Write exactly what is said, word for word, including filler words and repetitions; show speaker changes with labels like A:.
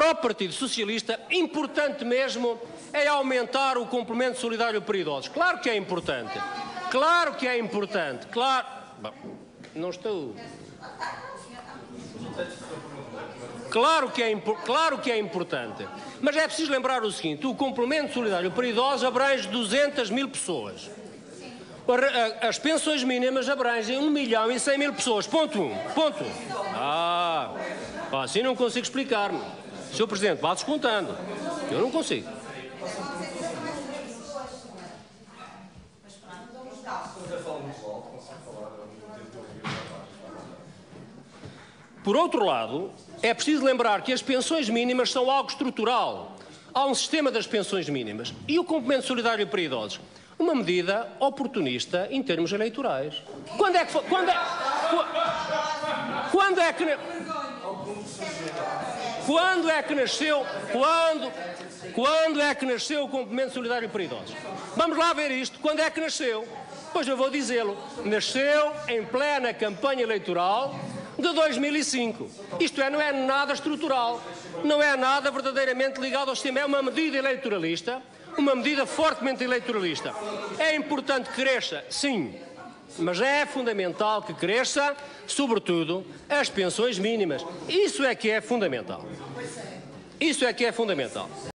A: Para o Partido Socialista, importante mesmo é aumentar o complemento solidário para idosos. Claro que é importante. Claro que é importante. Claro. Bom, não estou. Claro que, é, claro que é importante. Mas é preciso lembrar o seguinte: o complemento solidário para idosos abrange duzentas mil pessoas. As pensões mínimas abrangem um milhão e cem mil pessoas. Ponto um. Ponto um. Ah, assim não consigo explicar-me. senhor Presidente, vá descontando. Eu não consigo. Por outro lado, é preciso lembrar que as pensões mínimas são algo estrutural. Há um sistema das pensões mínimas e o complemento solidário para idosos, uma medida oportunista em termos eleitorais. Quando é que foi, quando é, quando é que quando é que nasceu quando quando é que nasceu o complemento solidário para idosos? Vamos lá ver isto. Quando é que nasceu? Pois eu vou dizê-lo. Nasceu em plena campanha eleitoral de dois mil e cinco. Isto é, não é nada estrutural, não é nada verdadeiramente ligado ao sistema, é uma medida eleitoralista, uma medida fortemente eleitoralista. É importante que cresça, sim, mas é fundamental que cresça, sobretudo, as pensões mínimas. Isso é que é fundamental. Isso é que é fundamental.